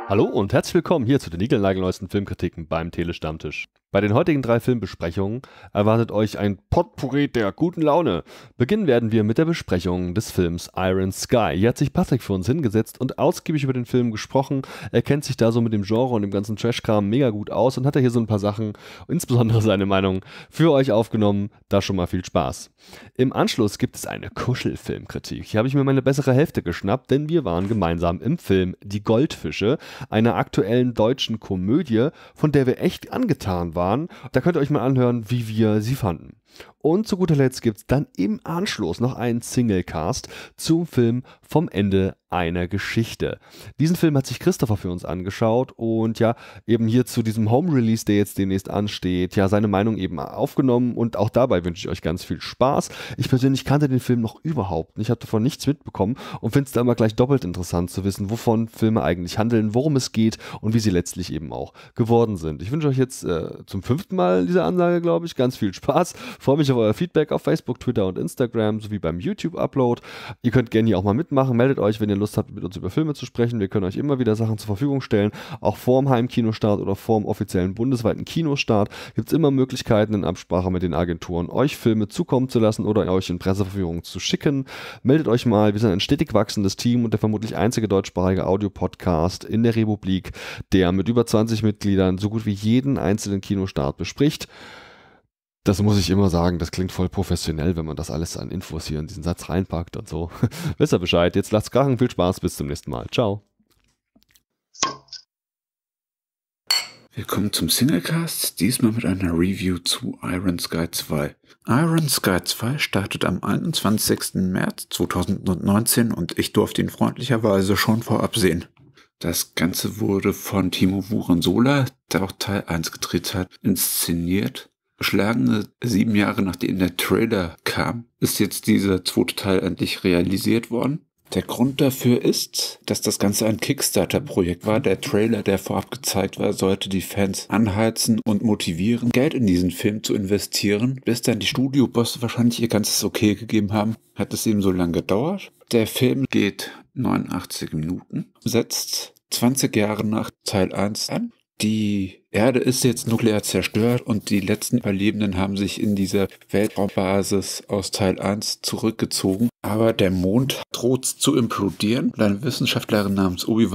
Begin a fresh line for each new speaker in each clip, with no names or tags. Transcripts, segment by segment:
Hallo und herzlich willkommen hier zu den niegelnagelneuesten Filmkritiken beim Telestammtisch. Bei den heutigen 3 Filmbesprechungen erwartet euch ein Potpourri der guten Laune. Beginnen werden wir mit der Besprechung des Films Iron Sky. Hier hat sich Patrick für uns hingesetzt und ausgiebig über den Film gesprochen. Er kennt sich da so mit dem Genre und dem ganzen Trashkram mega gut aus und hat da hier so ein paar Sachen, insbesondere seine Meinung, für euch aufgenommen. Da schon mal viel Spaß. Im Anschluss gibt es eine Kuschelfilmkritik. Hier habe ich mir meine bessere Hälfte geschnappt, denn wir waren gemeinsam im Film Die Goldfische, einer aktuellen deutschen Komödie, von der wir echt angetan waren. Da könnt ihr euch mal anhören, wie wir sie fanden. Und zu guter Letzt gibt es dann im Anschluss noch einen Singlecast zum Film Vom Ende einer Geschichte. Diesen Film hat sich Christopher für uns angeschaut und ja, eben hier zu diesem Home-Release, der jetzt demnächst ansteht, ja, seine Meinung eben aufgenommen und auch dabei wünsche ich euch ganz viel Spaß. Ich persönlich kannte den Film noch überhaupt nicht, habe davon nichts mitbekommen und finde es da immer gleich doppelt interessant zu wissen, wovon Filme eigentlich handeln, worum es geht und wie sie letztlich eben auch geworden sind. Ich wünsche euch jetzt zum 5. Mal diese Ansage, glaube ich, ganz viel Spaß. Freue mich auf euer Feedback auf Facebook, Twitter und Instagram sowie beim YouTube-Upload. Ihr könnt gerne hier auch mal mitmachen. Meldet euch, wenn ihr Lust habt, mit uns über Filme zu sprechen. Wir können euch immer wieder Sachen zur Verfügung stellen. Auch vorm Heimkinostart oder vorm offiziellen bundesweiten Kinostart gibt es immer Möglichkeiten, in Absprache mit den Agenturen euch Filme zukommen zu lassen oder euch in Presseverführungen zu schicken. Meldet euch mal. Wir sind ein stetig wachsendes Team und der vermutlich einzige deutschsprachige Audiopodcast in der Republik, der mit über 20 Mitgliedern so gut wie jeden einzelnen Kinostart bespricht. Das muss ich immer sagen, das klingt voll professionell, wenn man das alles an Infos hier in diesen Satz reinpackt und so. Wisst ihr Bescheid, jetzt lasst krachen, viel Spaß, bis zum nächsten Mal. Ciao.
Willkommen zum Singlecast, diesmal mit einer Review zu Iron Sky 2. Iron Sky 2 startet am 21. März 2019 und ich durfte ihn freundlicherweise schon vorab sehen. Das Ganze wurde von Timo Wurensola, der auch Teil 1 gedreht hat, inszeniert. Geschlagene 7 Jahre nachdem der Trailer kam, ist jetzt dieser zweite Teil endlich realisiert worden. Der Grund dafür ist, dass das Ganze ein Kickstarter-Projekt war. Der Trailer, der vorab gezeigt war, sollte die Fans anheizen und motivieren, Geld in diesen Film zu investieren. Bis dann die Studiobosse wahrscheinlich ihr ganzes Okay gegeben haben, hat es eben so lange gedauert. Der Film geht 89 Minuten, setzt 20 Jahre nach Teil 1 an. Die Erde ist jetzt nuklear zerstört und die letzten Überlebenden haben sich in dieser Weltraumbasis aus Teil 1 zurückgezogen. Aber der Mond droht zu implodieren und eine Wissenschaftlerin namens Obi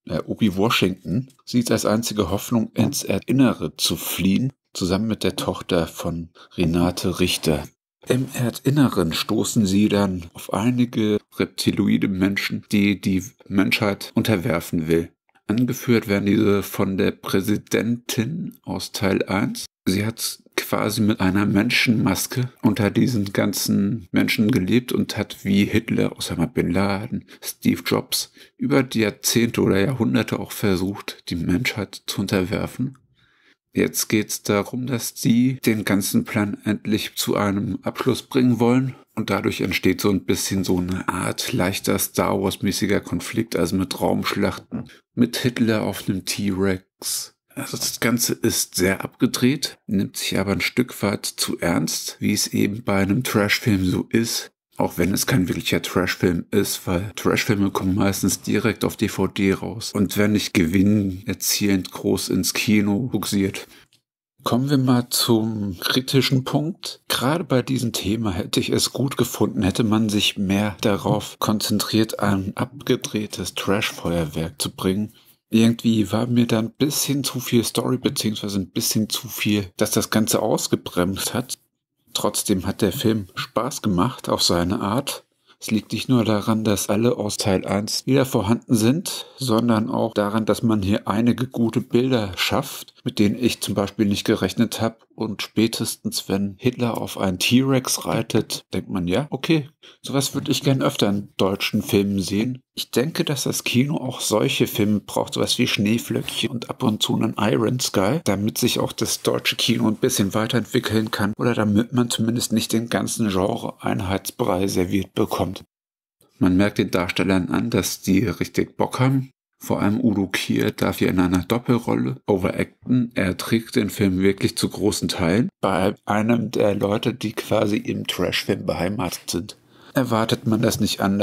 Washington sieht als einzige Hoffnung, ins Erdinnere zu fliehen, zusammen mit der Tochter von Renate Richter. Im Erdinneren stoßen sie dann auf einige reptiloide Menschen, die die Menschheit unterwerfen will. Angeführt werden diese von der Präsidentin aus Teil 1. Sie hat quasi mit einer Menschenmaske unter diesen ganzen Menschen gelebt und hat wie Hitler, Osama Bin Laden, Steve Jobs über die Jahrzehnte oder Jahrhunderte auch versucht, die Menschheit zu unterwerfen. Jetzt geht es darum, dass sie den ganzen Plan endlich zu einem Abschluss bringen wollen. Und dadurch entsteht so ein bisschen so eine Art leichter Star Wars-mäßiger Konflikt, also mit Raumschlachten, mit Hitler auf einem T-Rex. Also das Ganze ist sehr abgedreht, nimmt sich aber ein Stück weit zu ernst, wie es eben bei einem Trashfilm so ist. Auch wenn es kein wirklicher Trashfilm ist, weil Trashfilme kommen meistens direkt auf DVD raus und werden nicht gewinnerzielend groß ins Kino buxiert. Kommen wir mal zum kritischen Punkt. Gerade bei diesem Thema hätte ich es gut gefunden, hätte man sich mehr darauf konzentriert, ein abgedrehtes Trash-Feuerwerk zu bringen. Irgendwie war mir da ein bisschen zu viel Story, beziehungsweise ein bisschen zu viel, dass das Ganze ausgebremst hat. Trotzdem hat der Film Spaß gemacht auf seine Art. Es liegt nicht nur daran, dass alle aus Teil 1 wieder vorhanden sind, sondern auch daran, dass man hier einige gute Bilder schafft, mit denen ich zum Beispiel nicht gerechnet habe. Und spätestens, wenn Hitler auf einen T-Rex reitet, denkt man, ja, okay, sowas würde ich gern öfter in deutschen Filmen sehen. Ich denke, dass das Kino auch solche Filme braucht, sowas wie Schneeflöckchen und ab und zu einen Iron Sky, damit sich auch das deutsche Kino ein bisschen weiterentwickeln kann oder damit man zumindest nicht den ganzen Genre-Einheitsbrei serviert bekommt. Man merkt den Darstellern an, dass die richtig Bock haben. Vor allem Udo Kier darf hier in einer Doppelrolle overacten. Er trägt den Film wirklich zu großen Teilen. Bei einem der Leute, die quasi im Trashfilm beheimatet sind. Erwartet man das nicht anders.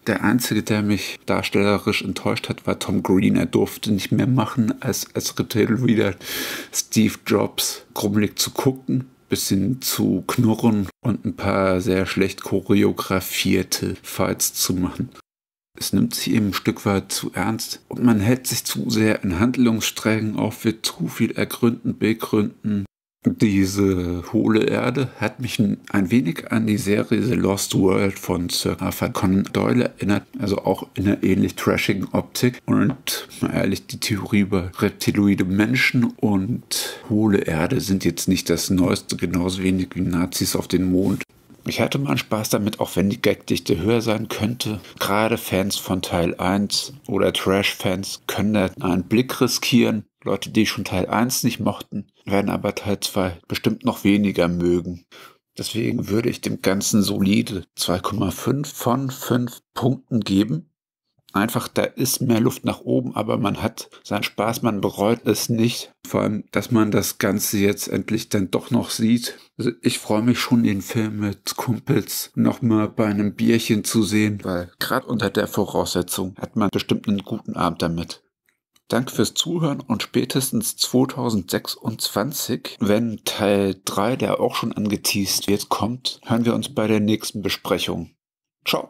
Der Einzige, der mich darstellerisch enttäuscht hat, war Tom Green. Er durfte nicht mehr machen, als Retail-Reader Steve Jobs grummelig zu gucken, bisschen zu knurren und ein paar sehr schlecht choreografierte Fights zu machen. Es nimmt sich eben ein Stück weit zu ernst und man hält sich zu sehr in Handlungssträngen auf, wird zu viel ergründen, begründen. Diese hohle Erde hat mich ein wenig an die Serie The Lost World von Sir Arthur Conan Doyle erinnert, also auch in einer ähnlich trashigen Optik. Und mal ehrlich, die Theorie über reptiloide Menschen und hohle Erde sind jetzt nicht das Neueste, genauso wenig wie Nazis auf den Mond. Ich hatte mal Spaß damit, auch wenn die Gagdichte höher sein könnte. Gerade Fans von Teil 1 oder Trash-Fans können da einen Blick riskieren. Leute, die schon Teil 1 nicht mochten, werden aber Teil 2 bestimmt noch weniger mögen. Deswegen würde ich dem Ganzen solide 2,5 von 5 Punkten geben. Einfach, da ist mehr Luft nach oben, aber man hat seinen Spaß, man bereut es nicht. Vor allem, dass man das Ganze jetzt endlich dann doch noch sieht. Also ich freue mich schon, den Film mit Kumpels nochmal bei einem Bierchen zu sehen, weil gerade unter der Voraussetzung hat man bestimmt einen guten Abend damit. Danke fürs Zuhören und spätestens 2026, wenn Teil 3, der auch schon angeteast wird, kommt, hören wir uns bei der nächsten Besprechung. Ciao!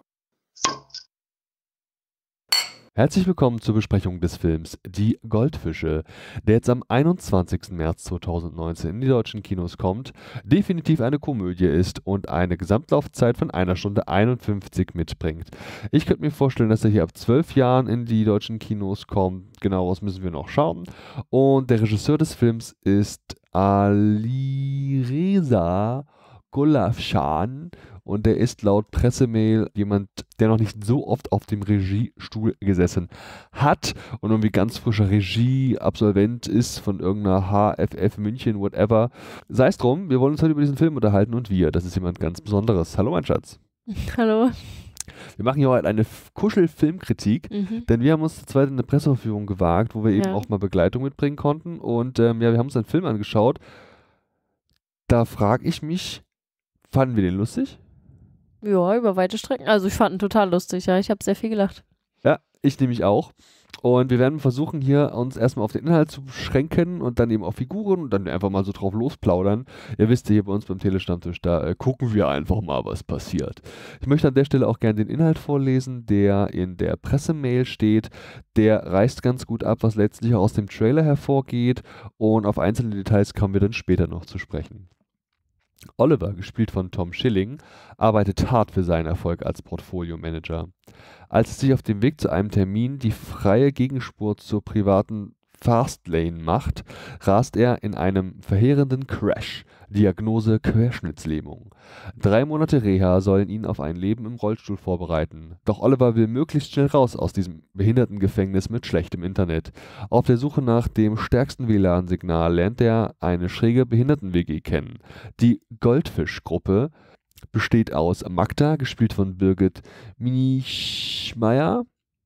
Herzlich willkommen zur Besprechung des Films Die Goldfische, der jetzt am 21. März 2019 in die deutschen Kinos kommt, definitiv eine Komödie ist und eine Gesamtlaufzeit von 1 Stunde 51 mitbringt. Ich könnte mir vorstellen, dass er hier ab 12 Jahren in die deutschen Kinos kommt. Genaueres müssen wir noch schauen. Und der Regisseur des Films ist Alireza Golafshan. Und der ist laut Pressemail jemand, der noch nicht so oft auf dem Regiestuhl gesessen hat und irgendwie ganz frischer Regieabsolvent ist von irgendeiner HFF München, whatever. Sei es drum, wir wollen uns heute über diesen Film unterhalten und das ist jemand ganz Besonderes. Hallo mein Schatz.
Hallo.
Wir machen hier heute eine Kuschel-Filmkritik, denn wir haben uns zu zweit in eine Presseverführung gewagt, wo wir eben auch mal Begleitung mitbringen konnten und wir haben uns einen Film angeschaut. Da frage ich mich, fanden wir den lustig?
Ja, über weite Strecken. Also ich fand ihn total lustig, ja. Ich habe sehr viel gelacht.
Ja, ich nämlich auch. Und wir werden versuchen, hier uns erstmal auf den Inhalt zu beschränken und dann eben auf Figuren und dann einfach mal so drauf losplaudern. Ihr wisst ja, hier bei uns beim Telestammtisch, da gucken wir einfach mal, was passiert. Ich möchte an der Stelle auch gerne den Inhalt vorlesen, der in der Pressemail steht. Der reißt ganz gut ab, was letztlich auch aus dem Trailer hervorgeht. Und auf einzelne Details kommen wir dann später noch zu sprechen. Oliver, gespielt von Tom Schilling, arbeitet hart für seinen Erfolg als Portfolio-Manager. Als es sich auf dem Weg zu einem Termin die freie Gegenspur zur privaten Fastlane macht, rast er in einem verheerenden Crash. Diagnose Querschnittslähmung. 3 Monate Reha sollen ihn auf ein Leben im Rollstuhl vorbereiten. Doch Oliver will möglichst schnell raus aus diesem Behindertengefängnis mit schlechtem Internet. Auf der Suche nach dem stärksten WLAN-Signal lernt er eine schräge Behinderten-WG kennen. Die Goldfisch-Gruppe besteht aus Magda, gespielt von Birgit Minichmeier,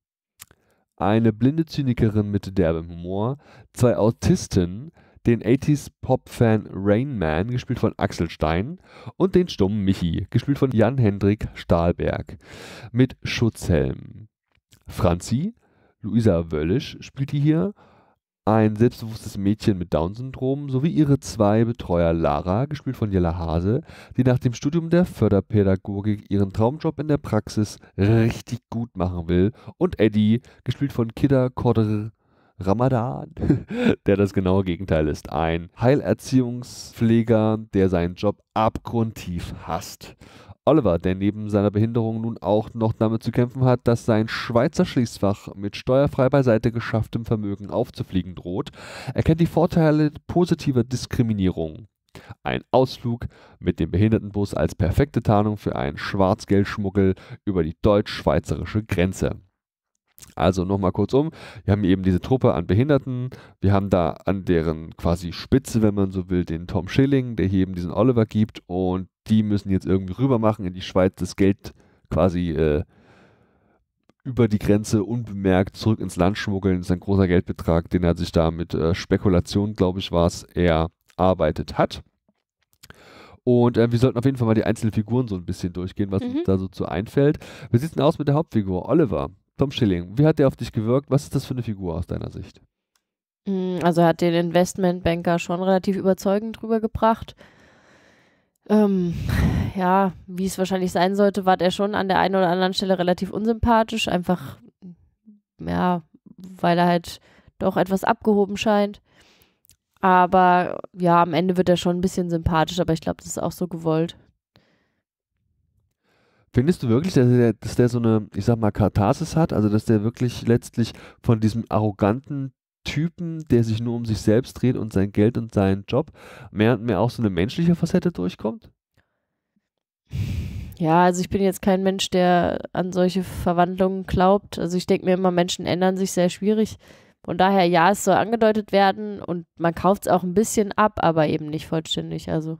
eine blinde Zynikerin mit derbem Humor, 2 Autisten, den 80s-Pop-Fan Rain Man, gespielt von Axel Stein, und den stummen Michi, gespielt von Jan-Hendrik Stahlberg, mit Schutzhelm. Franzi, Luisa Wöllisch, spielt die hier, ein selbstbewusstes Mädchen mit Down-Syndrom, sowie ihre 2 Betreuer Lara, gespielt von Jella Hase, die nach dem Studium der Förderpädagogik ihren Traumjob in der Praxis richtig gut machen will, und Eddie, gespielt von Kidda Qadr Ramadan, der das genaue Gegenteil ist. Ein Heilerziehungspfleger, der seinen Job abgrundtief hasst. Oliver, der neben seiner Behinderung nun auch noch damit zu kämpfen hat, dass sein Schweizer Schließfach mit steuerfrei beiseite geschafftem Vermögen aufzufliegen droht, erkennt die Vorteile positiver Diskriminierung. Ein Ausflug mit dem Behindertenbus als perfekte Tarnung für einen Schwarzgeldschmuggel über die deutsch-schweizerische Grenze. Also nochmal kurzum, wir haben eben diese Truppe an Behinderten, wir haben da an deren quasi Spitze, wenn man so will, den Tom Schilling, der hier eben diesen Oliver gibt, und die müssen jetzt irgendwie rüber machen in die Schweiz, das Geld quasi über die Grenze unbemerkt zurück ins Land schmuggeln. Das ist ein großer Geldbetrag, den er sich da mit Spekulation, glaube ich, war es, erarbeitet hat. Und wir sollten auf jeden Fall mal die einzelnen Figuren so ein bisschen durchgehen, was uns da so zu einfällt. Wie sieht es denn aus mit der Hauptfigur? Oliver, Tom Schilling. Wie hat der auf dich gewirkt? Was ist das für eine Figur aus deiner Sicht?
Also hat den Investmentbanker schon relativ überzeugend rübergebracht. Ja, wie es wahrscheinlich sein sollte, war der schon an der einen oder anderen Stelle relativ unsympathisch. Einfach, ja, weil er halt doch etwas abgehoben scheint. Aber ja, am Ende wird er schon ein bisschen sympathisch, aber ich glaube, das ist auch so gewollt.
Findest du wirklich, dass der so eine, ich sag mal, Katharsis hat? Also, dass der wirklich letztlich von diesem arroganten Typen, der sich nur um sich selbst dreht und sein Geld und seinen Job, mehr und mehr auch so eine menschliche Facette durchkommt?
Ja, also ich bin jetzt kein Mensch, der an solche Verwandlungen glaubt. Also ich denke mir immer, Menschen ändern sich sehr schwierig. Von daher, ja, es soll angedeutet werden und man kauft es auch ein bisschen ab, aber eben nicht vollständig. Also.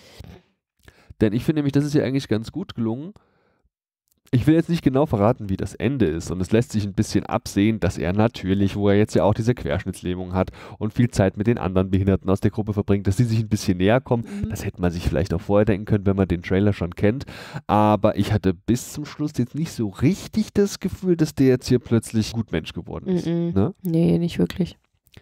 Denn ich finde nämlich, das ist ja eigentlich ganz gut gelungen. Ich will jetzt nicht genau verraten, wie das Ende ist, und es lässt sich ein bisschen absehen, dass er natürlich, wo er jetzt ja auch diese Querschnittslähmung hat und viel Zeit mit den anderen Behinderten aus der Gruppe verbringt, dass die sich ein bisschen näher kommen. Das hätte man sich vielleicht auch vorher denken können, wenn man den Trailer schon kennt. Aber ich hatte bis zum Schluss jetzt nicht so richtig das Gefühl, dass der jetzt hier plötzlich Gutmensch geworden ist. Ne?
Nee, nicht wirklich.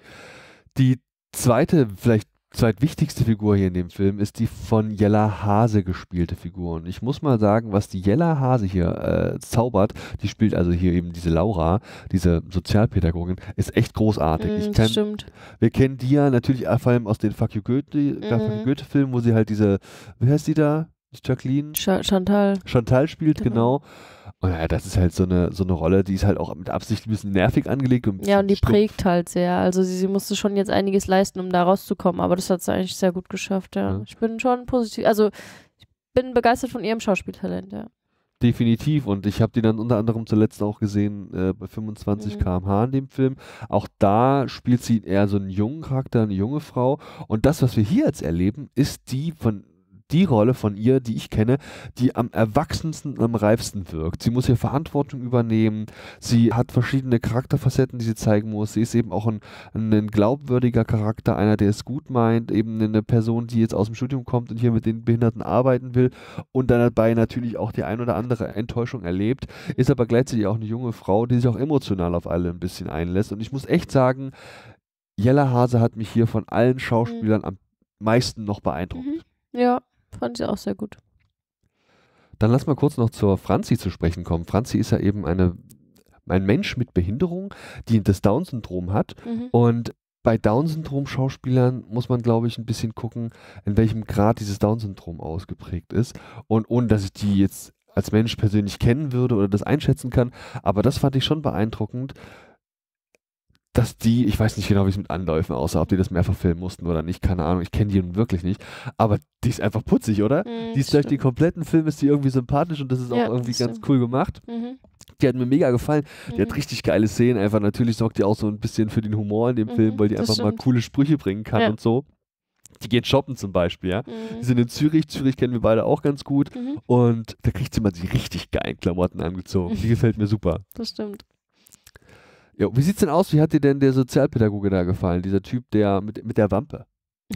Die zweite, vielleicht zweitwichtigste Figur hier in dem Film ist die von Jella Hase gespielte Figur. Und ich muss mal sagen, was die Jella Hase hier zaubert, die spielt also hier eben diese Laura, diese Sozialpädagogin, ist echt großartig.
Stimmt.
Wir kennen die ja natürlich vor allem aus den Fuck You Goethe-Filmen, wo sie halt diese, wie heißt die da? Jacqueline? Chantal spielt, genau. Und ja, das ist halt so eine Rolle, die ist halt auch mit Absicht ein bisschen nervig angelegt. Und
die prägt halt sehr. Also sie musste schon jetzt einiges leisten, um da rauszukommen, aber das hat sie eigentlich sehr gut geschafft, ja. Ich bin schon positiv, also ich bin begeistert von ihrem Schauspieltalent, ja.
Definitiv, und ich habe die dann unter anderem zuletzt auch gesehen bei 25 km/h in dem Film. Auch da spielt sie eher so einen jungen Charakter, eine junge Frau. Und das, was wir hier jetzt erleben, ist die Rolle von ihr, die ich kenne, die am erwachsensten und am reifsten wirkt. Sie muss hier Verantwortung übernehmen, sie hat verschiedene Charakterfacetten, die sie zeigen muss. Sie ist eben auch ein glaubwürdiger Charakter, einer, der es gut meint, eben eine Person, die jetzt aus dem Studium kommt und hier mit den Behinderten arbeiten will und dann dabei natürlich auch die ein oder andere Enttäuschung erlebt, ist aber gleichzeitig auch eine junge Frau, die sich auch emotional auf alle ein bisschen einlässt. Und ich muss echt sagen, Jella Hase hat mich hier von allen Schauspielern am meisten noch beeindruckt.
Ja. Fand ich auch sehr gut.
Dann lass mal kurz noch zur Franzi zu sprechen kommen. Franzi ist ja eben ein Mensch mit Behinderung, die das Down-Syndrom hat. Und bei Down-Syndrom-Schauspielern muss man, glaube ich, ein bisschen gucken, in welchem Grad dieses Down-Syndrom ausgeprägt ist. Und ohne, dass ich die jetzt als Mensch persönlich kennen würde oder das einschätzen kann, aber das fand ich schon beeindruckend, dass die, ich weiß nicht genau, wie es mit Anläufen aussah, ob die das mehrfach filmen mussten oder nicht, keine Ahnung, ich kenne die nun wirklich nicht, aber die ist einfach putzig, oder? Die ist durch den kompletten Film ist die irgendwie sympathisch und das ist auch irgendwie ganz cool gemacht. Die hat mir mega gefallen, die hat richtig geile Szenen, einfach natürlich sorgt die auch so ein bisschen für den Humor in dem Film, weil die einfach mal coole Sprüche bringen kann und so. Die geht shoppen zum Beispiel, ja. Die sind in Zürich kennen wir beide auch ganz gut und da kriegt sie mal die richtig geilen Klamotten angezogen, die gefällt mir super.
Das stimmt.
Ja, wie sieht's denn aus? Wie hat dir denn der Sozialpädagoge da gefallen? Dieser Typ, der mit der Wampe.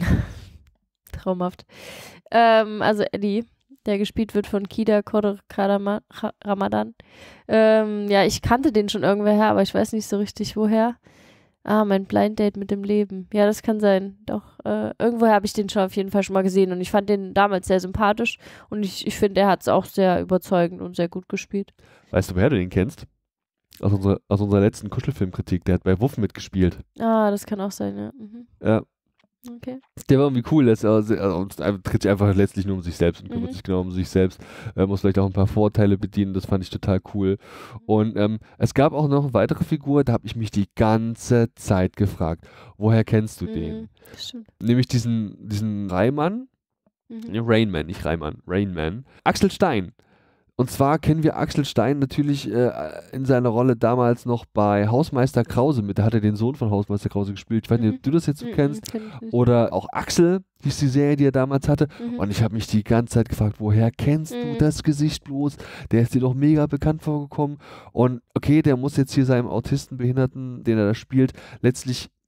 Traumhaft. Also Eddie, der gespielt wird von Kida Ramadan. Ja, ich kannte den schon irgendwoher, aber ich weiß nicht so richtig woher. Mein Blind Date mit dem Leben. Ja, das kann sein. Doch, irgendwoher habe ich den schon auf jeden Fall schon mal gesehen und ich fand den damals sehr sympathisch und ich finde, er hat es auch sehr überzeugend und sehr gut gespielt.
Weißt du, woher du den kennst? Aus unserer letzten Kuschelfilmkritik. Der hat bei Wuff mitgespielt.
Das kann auch sein, ja.
Ja.
Okay.
Der war irgendwie cool. Er dreht sich einfach letztlich nur um sich selbst und kümmert sich genau um sich selbst. Muss vielleicht auch ein paar Vorteile bedienen. Das fand ich total cool. Und es gab auch noch eine weitere Figur, da habe ich mich die ganze Zeit gefragt, woher kennst du den?
Stimmt.
Nämlich diesen Reimann. Rainman, nicht Reimann. Rainman. Axel Stein. Und zwar kennen wir Axel Stein natürlich in seiner Rolle damals noch bei Hausmeister Krause mit. Da hat er den Sohn von Hausmeister Krause gespielt. Ich weiß nicht, ob du das jetzt so kennst. Oder auch Axel, hieß die Serie, die er damals hatte. Und ich habe mich die ganze Zeit gefragt, woher kennst du das Gesicht bloß? Der ist dir doch mega bekannt vorgekommen. Und okay, der muss jetzt hier seinem Autistenbehinderten, den er da spielt, letztlich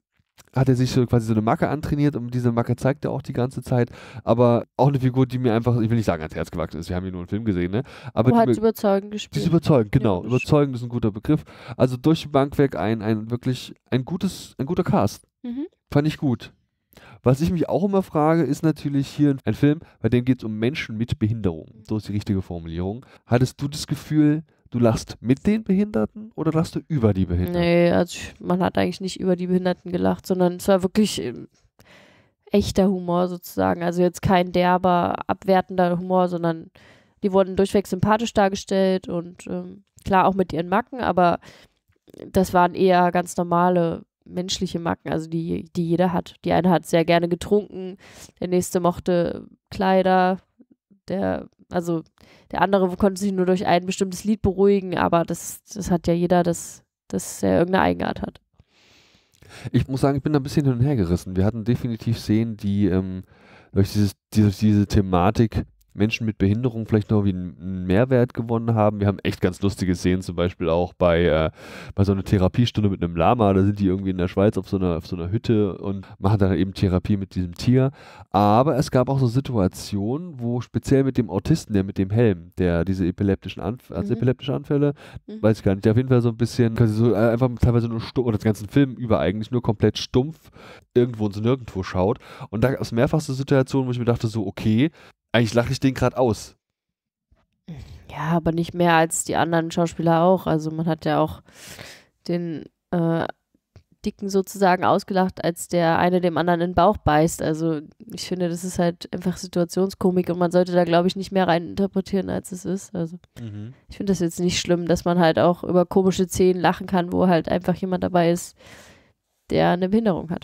hat er sich so quasi so eine Macke antrainiert und diese Macke zeigt er auch die ganze Zeit. Aber auch eine Figur, die mir einfach, ich will nicht sagen, ans Herz gewachsen ist, wir haben hier nur einen Film gesehen, ne? Aber
hat überzeugend gespielt.
Die ist überzeugend, genau.
Ja,
Überzeugend ist ein guter Begriff. Also durch die Bank weg wirklich ein guter Cast.
Mhm.
Fand ich gut. Was ich mich auch immer frage, ist natürlich hier ein Film, bei dem geht es um Menschen mit Behinderung. So ist die richtige Formulierung. Hattest du das Gefühl, du lachst mit den Behinderten oder lachst du über die Behinderten?
Nee, also man hat eigentlich nicht über die Behinderten gelacht, sondern es war wirklich echter Humor sozusagen. Also jetzt kein derber, abwertender Humor, sondern die wurden durchweg sympathisch dargestellt und klar auch mit ihren Macken, aber das waren eher ganz normale menschliche Macken, also die jeder hat. Die eine hat sehr gerne getrunken, der nächste mochte Kleider, der andere konnte sich nur durch ein bestimmtes Lied beruhigen, aber das hat ja jeder, dass er irgendeine Eigenart hat.
Ich muss sagen, ich bin da ein bisschen hin und her gerissen. Wir hatten definitiv Szenen, die durch diese Thematik Menschen mit Behinderung vielleicht noch wie einen Mehrwert gewonnen haben. Wir haben echt ganz lustige Szenen, zum Beispiel auch bei so einer Therapiestunde mit einem Lama. Da sind die irgendwie in der Schweiz auf so einer Hütte und machen dann eben Therapie mit diesem Tier. Aber es gab auch so Situationen, wo speziell mit dem Autisten, der mit dem Helm, der diese epileptische Anfälle, weiß ich gar nicht, der auf jeden Fall so ein bisschen, so einfach teilweise nur stumpf, oder den ganzen Film über eigentlich nur komplett stumpf irgendwo ins Nirgendwo schaut. Und da gab es mehrfach so Situationen, wo ich mir dachte so, okay, eigentlich lache ich den gerade aus.
Ja, aber nicht mehr als die anderen Schauspieler auch. Also man hat ja auch den Dicken sozusagen ausgelacht, als der eine dem anderen in den Bauch beißt. Also ich finde, das ist halt einfach Situationskomik und man sollte da, glaube ich, nicht mehr rein interpretieren, als es ist. Also ich finde das jetzt nicht schlimm, dass man halt auch über komische Szenen lachen kann, wo halt einfach jemand dabei ist, der eine Behinderung hat.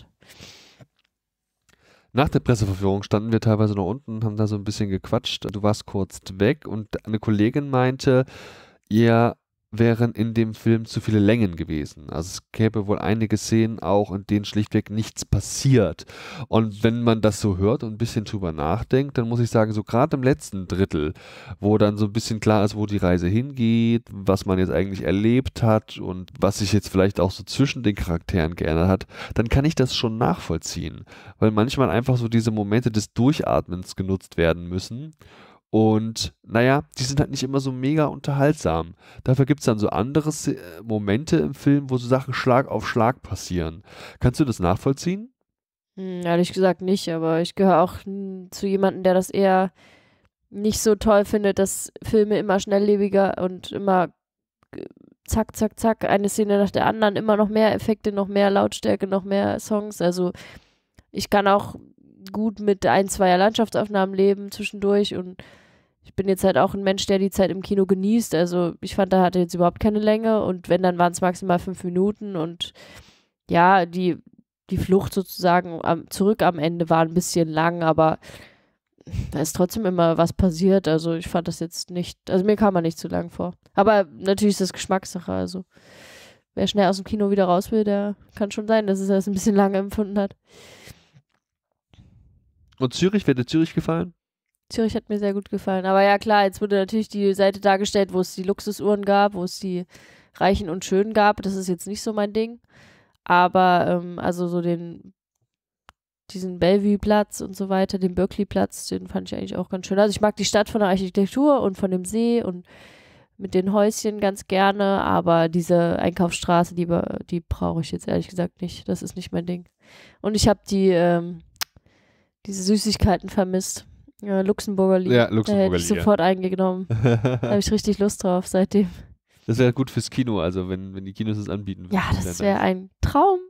Nach der Presseverführung standen wir teilweise noch unten, haben da so ein bisschen gequatscht. Du warst kurz weg und eine Kollegin meinte, ihr wären in dem Film zu viele Längen gewesen. Also es gäbe wohl einige Szenen auch, in denen schlichtweg nichts passiert. Und wenn man das so hört und ein bisschen drüber nachdenkt, dann muss ich sagen, so gerade im letzten Drittel, wo dann so ein bisschen klar ist, wo die Reise hingeht, was man jetzt eigentlich erlebt hat und was sich jetzt vielleicht auch so zwischen den Charakteren geändert hat, dann kann ich das schon nachvollziehen. Weil manchmal einfach so diese Momente des Durchatmens genutzt werden müssen. Und naja, die sind halt nicht immer so mega unterhaltsam. Dafür gibt es dann so andere Momente im Film, wo so Sachen Schlag auf Schlag passieren. Kannst du das nachvollziehen?
Ehrlich gesagt nicht, aber ich gehöre auch zu jemandem, der das eher nicht so toll findet, dass Filme immer schnelllebiger und immer zack, zack, zack, eine Szene nach der anderen, immer noch mehr Effekte, noch mehr Lautstärke, noch mehr Songs. Also ich kann auch gut mit ein, zweier Landschaftsaufnahmen leben zwischendurch und ich bin jetzt halt auch ein Mensch, der die Zeit im Kino genießt, also ich fand, da hatte jetzt überhaupt keine Länge und wenn, dann waren es maximal 5 Minuten und ja, die Flucht sozusagen zurück am Ende war ein bisschen lang, aber da ist trotzdem immer was passiert, also ich fand das jetzt nicht, also mir kam man nicht zu lang vor, aber natürlich ist das Geschmackssache, also wer schnell aus dem Kino wieder raus will, der kann schon sein, dass es das ein bisschen lange empfunden hat.
Und Zürich, wird dir Zürich gefallen?
Zürich hat mir sehr gut gefallen. Aber ja klar, jetzt wurde natürlich die Seite dargestellt, wo es die Luxusuhren gab, wo es die Reichen und Schönen gab. Das ist jetzt nicht so mein Ding. Aber also so diesen Bellevue-Platz und so weiter, den Berkeley-Platz, den fand ich eigentlich auch ganz schön. Also ich mag die Stadt von der Architektur und von dem See und mit den Häuschen ganz gerne, aber diese Einkaufsstraße, die brauche ich jetzt ehrlich gesagt nicht. Das ist nicht mein Ding. Und ich habe diese Süßigkeiten vermisst. Ja, Luxemburger-Lied.
Ja, Luxemburger-Lied.
Da hätte ich sofort eingenommen. Da habe ich richtig Lust drauf seitdem.
Das wäre gut fürs Kino, also wenn die Kinos das anbieten würden.
Ja, das wäre ein Traum.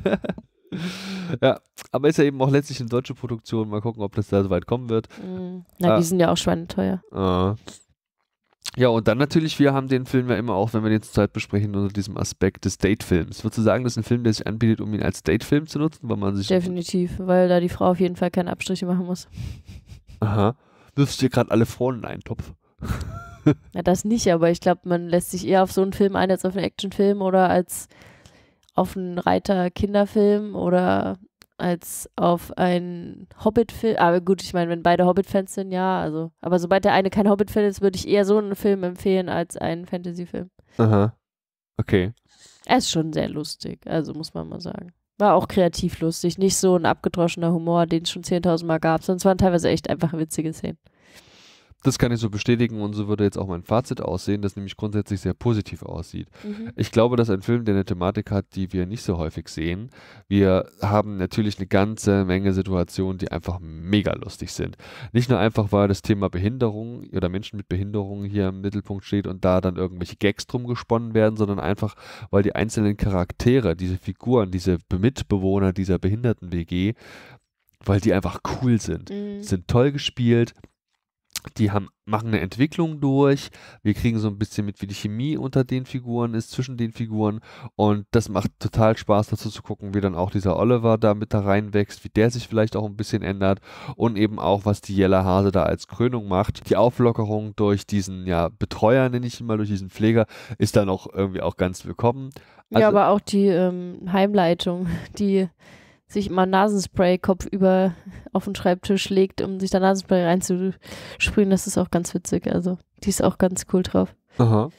Ja, aber ist ja eben auch letztlich eine deutsche Produktion. Mal gucken, ob das da so weit kommen wird.
Die sind ja auch schweineteuer.
Ja, und dann natürlich, wir haben den Film ja immer auch, wenn wir den zur Zeit besprechen, unter diesem Aspekt des Date-Films. Würdest du sagen, das ist ein Film, der sich anbietet, um ihn als Date-Film zu nutzen? Weil man sich
Definitiv, weil da die Frau auf jeden Fall keine Abstriche machen muss.
Aha. Wirfst du dir gerade alle Frauen in einen Topf?
Ja, das nicht, aber ich glaube, man lässt sich eher auf so einen Film ein, als auf einen Actionfilm oder als auf einen Reiter-Kinderfilm oder als auf einen Hobbit-Film. Aber gut, ich meine, wenn beide Hobbit-Fans sind, ja, also. Aber sobald der eine kein Hobbit-Fan ist, würde ich eher so einen Film empfehlen als einen Fantasy-Film.
Aha. Okay.
Er ist schon sehr lustig, also muss man mal sagen. War auch kreativ lustig, nicht so ein abgedroschener Humor, den es schon 10.000 Mal gab, sondern es waren teilweise echt einfach witzige Szenen.
Das kann ich so bestätigen und so würde jetzt auch mein Fazit aussehen, das nämlich grundsätzlich sehr positiv aussieht. Ich glaube, dass ein Film, der eine Thematik hat, die wir nicht so häufig sehen. Wir haben natürlich eine ganze Menge Situationen, die einfach mega lustig sind. Nicht nur einfach, weil das Thema Behinderung oder Menschen mit Behinderung hier im Mittelpunkt steht und da dann irgendwelche Gags drum gesponnen werden, sondern einfach, weil die einzelnen Charaktere, diese Figuren, diese Mitbewohner dieser Behinderten-WG, weil die einfach cool sind. Sind toll gespielt. Die machen eine Entwicklung durch. Wir kriegen so ein bisschen mit, wie die Chemie unter den Figuren ist, zwischen den Figuren. Und das macht total Spaß, dazu zu gucken, wie dann auch dieser Oliver da mit da reinwächst, wie der sich vielleicht auch ein bisschen ändert. Und eben auch, was die Jella Hase da als Krönung macht. Die Auflockerung durch diesen, ja, Betreuer, nenne ich ihn mal, durch diesen Pfleger, ist dann auch irgendwie auch ganz willkommen. Also,
ja, aber auch die Heimleitung, die sich immer Nasenspray kopfüber auf den Schreibtisch legt, um sich da Nasenspray reinzusprühen, das ist auch ganz witzig. Also, die ist auch ganz cool drauf.
Aha.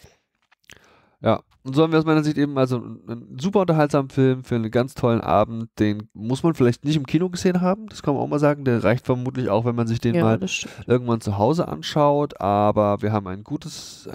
Ja, und so haben wir aus meiner Sicht eben also einen super unterhaltsamen Film für einen ganz tollen Abend. Den muss man vielleicht nicht im Kino gesehen haben, das kann man auch mal sagen. Der reicht vermutlich auch, wenn man sich den mal irgendwann zu Hause anschaut. Aber wir haben einen guten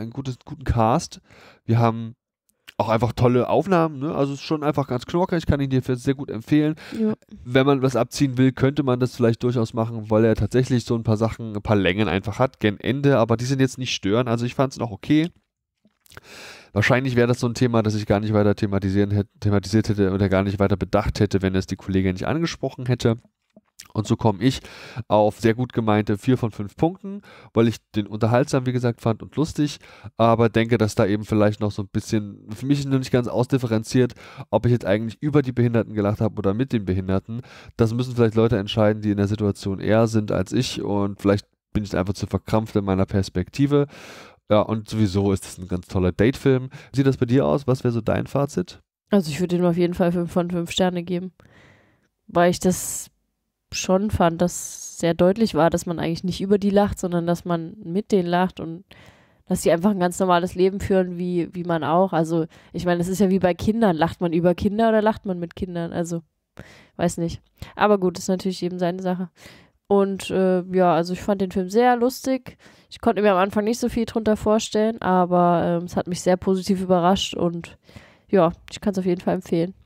Cast. Wir haben auch einfach tolle Aufnahmen, ne? Also es ist schon einfach ganz knorke. Ich kann ihn dir sehr gut empfehlen.
Ja.
Wenn man was abziehen will, könnte man das vielleicht durchaus machen, weil er tatsächlich so ein paar Längen einfach hat, gen Ende, aber die sind jetzt nicht störend. Also ich fand es noch okay. Wahrscheinlich wäre das so ein Thema, das ich gar nicht weiter thematisiert hätte oder gar nicht weiter bedacht hätte, wenn es die Kollegin nicht angesprochen hätte. Und so komme ich auf sehr gut gemeinte 4 von 5 Punkten, weil ich den unterhaltsam, wie gesagt, fand und lustig, aber denke, dass da eben vielleicht noch so ein bisschen, für mich ist noch nicht ganz ausdifferenziert, ob ich jetzt eigentlich über die Behinderten gelacht habe oder mit den Behinderten. Das müssen vielleicht Leute entscheiden, die in der Situation eher sind als ich, und vielleicht bin ich einfach zu verkrampft in meiner Perspektive. Ja, und sowieso ist es ein ganz toller Datefilm. Wie sieht das bei dir aus? Was wäre so dein Fazit?
Also ich würde ihm auf jeden Fall 5 von 5 Sterne geben, weil ich das schon fand, dass sehr deutlich war, dass man eigentlich nicht über die lacht, sondern dass man mit denen lacht und dass die einfach ein ganz normales Leben führen, wie man auch. Also ich meine, es ist ja wie bei Kindern. Lacht man über Kinder oder lacht man mit Kindern? Also, weiß nicht. Aber gut, ist natürlich eben seine Sache. Und ja, also ich fand den Film sehr lustig. Ich konnte mir am Anfang nicht so viel drunter vorstellen, aber es hat mich sehr positiv überrascht und ja, ich kann es auf jeden Fall empfehlen.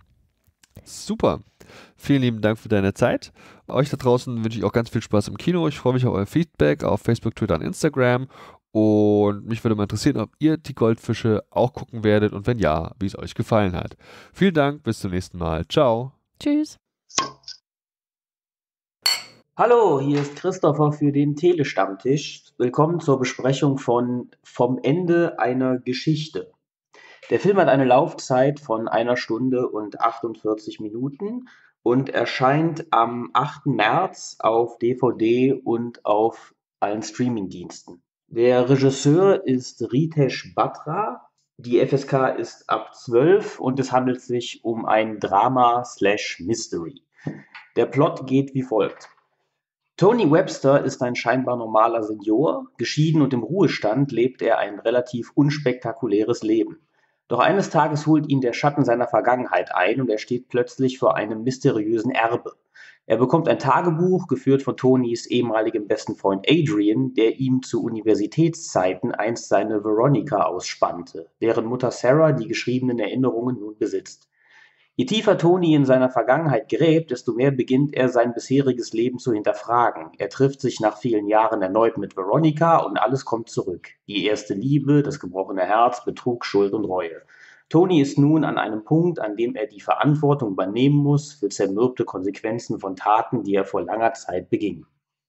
Super. Vielen lieben Dank für deine Zeit. Euch da draußen wünsche ich auch ganz viel Spaß im Kino. Ich freue mich auf euer Feedback auf Facebook, Twitter und Instagram. Und mich würde mal interessieren, ob ihr die Goldfische auch gucken werdet und wenn ja, wie es euch gefallen hat. Vielen Dank, bis zum nächsten Mal. Ciao.
Tschüss.
Hallo, hier ist Christopher für den Telestammtisch. Willkommen zur Besprechung von Vom Ende einer Geschichte. Der Film hat eine Laufzeit von 1 Stunde und 48 Minuten und erscheint am 8. März auf DVD und auf allen Streamingdiensten. Der Regisseur ist Ritesh Batra. Die FSK ist ab 12 und es handelt sich um ein Drama/Mystery. Der Plot geht wie folgt. Tony Webster ist ein scheinbar normaler Senior. Geschieden und im Ruhestand lebt er ein relativ unspektakuläres Leben. Doch eines Tages holt ihn der Schatten seiner Vergangenheit ein und er steht plötzlich vor einem mysteriösen Erbe. Er bekommt ein Tagebuch, geführt von Tonys ehemaligem besten Freund Adrian, der ihm zu Universitätszeiten einst seine Veronica ausspannte, deren Mutter Sarah die geschriebenen Erinnerungen nun besitzt. Je tiefer Tony in seiner Vergangenheit gräbt, desto mehr beginnt er sein bisheriges Leben zu hinterfragen. Er trifft sich nach vielen Jahren erneut mit Veronica und alles kommt zurück. Die erste Liebe, das gebrochene Herz, Betrug, Schuld und Reue. Tony ist nun an einem Punkt, an dem er die Verantwortung übernehmen muss für zermürbte Konsequenzen von Taten, die er vor langer Zeit beging.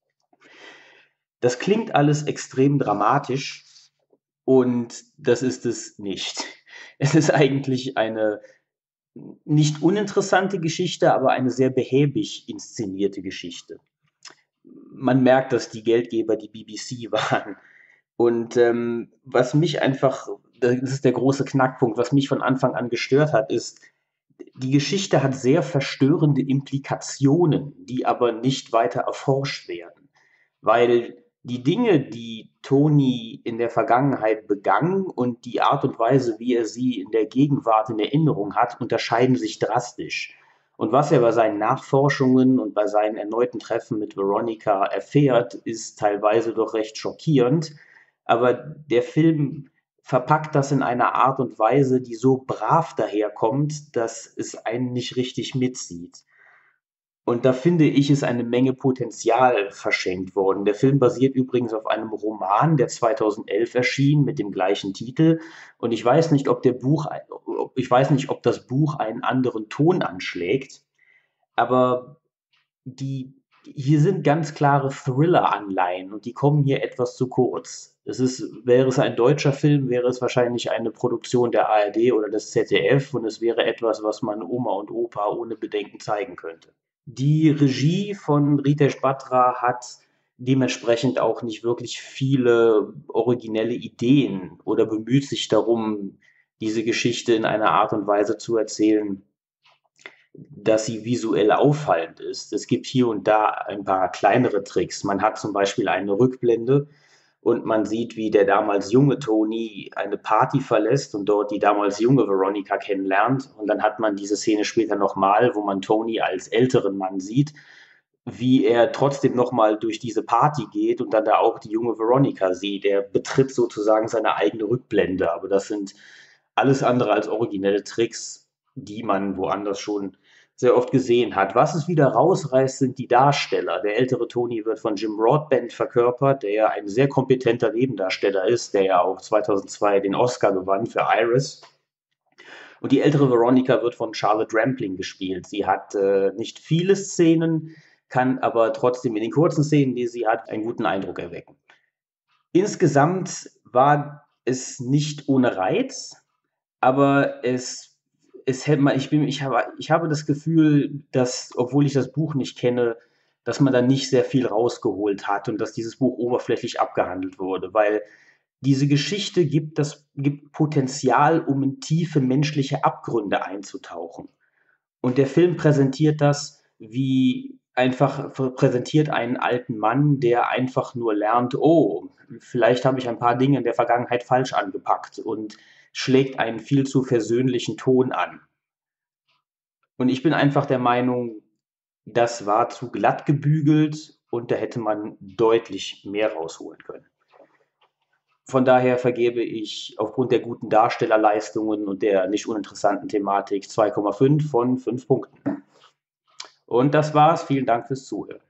Das klingt alles extrem dramatisch und das ist es nicht. Es ist eigentlich eine nicht uninteressante Geschichte, aber eine sehr behäbig inszenierte Geschichte. Man merkt, dass die Geldgeber die BBC waren. Und was mich einfach, das ist der große Knackpunkt, was mich von Anfang an gestört hat, ist, die Geschichte hat sehr verstörende Implikationen, die aber nicht weiter erforscht werden. Weil die Dinge, die Tony in der Vergangenheit begangen und die Art und Weise, wie er sie in der Gegenwart in Erinnerung hat, unterscheiden sich drastisch. Und was er bei seinen Nachforschungen und bei seinen erneuten Treffen mit Veronica erfährt, ist teilweise doch recht schockierend. Aber der Film verpackt das in einer Art und Weise, die so brav daherkommt, dass es einen nicht richtig mitzieht. Und da finde ich, ist eine Menge Potenzial verschenkt worden. Der Film basiert übrigens auf einem Roman, der 2011 erschien mit dem gleichen Titel. Und ich weiß nicht, ob das Buch einen anderen Ton anschlägt, aber hier sind ganz klare Thriller-Anleihen und die kommen hier etwas zu kurz. Wäre es ein deutscher Film, wäre es wahrscheinlich eine Produktion der ARD oder des ZDF und es wäre etwas, was man Oma und Opa ohne Bedenken zeigen könnte. Die Regie von Ritesh Batra hat dementsprechend auch nicht wirklich viele originelle Ideen oder bemüht sich darum, diese Geschichte in einer Art und Weise zu erzählen, dass sie visuell auffallend ist. Es gibt hier und da ein paar kleinere Tricks. Man hat zum Beispiel eine Rückblende und man sieht, wie der damals junge Tony eine Party verlässt und dort die damals junge Veronica kennenlernt. Und dann hat man diese Szene später nochmal, wo man Tony als älteren Mann sieht, wie er trotzdem nochmal durch diese Party geht und dann da auch die junge Veronica sieht. Er betritt sozusagen seine eigene Rückblende. Aber das sind alles andere als originelle Tricks, die man woanders schon sehr oft gesehen hat. Was es wieder rausreißt, sind die Darsteller. Der ältere Tony wird von Jim Broadbent verkörpert, der ja ein sehr kompetenter Nebendarsteller ist, der ja auch 2002 den Oscar gewann für Iris. Und die ältere Veronica wird von Charlotte Rampling gespielt. Sie hat nicht viele Szenen, kann aber trotzdem in den kurzen Szenen, die sie hat, einen guten Eindruck erwecken. Insgesamt war es nicht ohne Reiz, aber ich habe das Gefühl, dass, obwohl ich das Buch nicht kenne, dass man da nicht sehr viel rausgeholt hat und dass dieses Buch oberflächlich abgehandelt wurde, weil diese Geschichte gibt Potenzial, um in tiefe menschliche Abgründe einzutauchen. Und der Film präsentiert einen alten Mann, der einfach nur lernt, oh, vielleicht habe ich ein paar Dinge in der Vergangenheit falsch angepackt und schlägt einen viel zu versöhnlichen Ton an. Und ich bin einfach der Meinung, das war zu glatt gebügelt und da hätte man deutlich mehr rausholen können. Von daher vergebe ich aufgrund der guten Darstellerleistungen und der nicht uninteressanten Thematik 2,5 von 5 Punkten. Und das war's. Vielen Dank fürs Zuhören.